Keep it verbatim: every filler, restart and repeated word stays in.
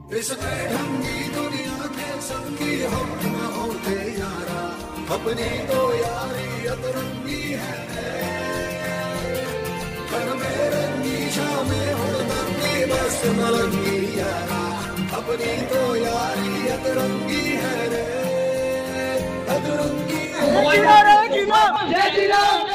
इस ढंगी दुनिया के संगी हम न होते यारा, अपनी तो यारी अतरंगी है। कर में रंगी शामें हुड़दंगी बस मलंगी यारा, अपनी तो यारी अतरंगी है रे, अतरंगी है। जय श्री राम, जय श्री राम।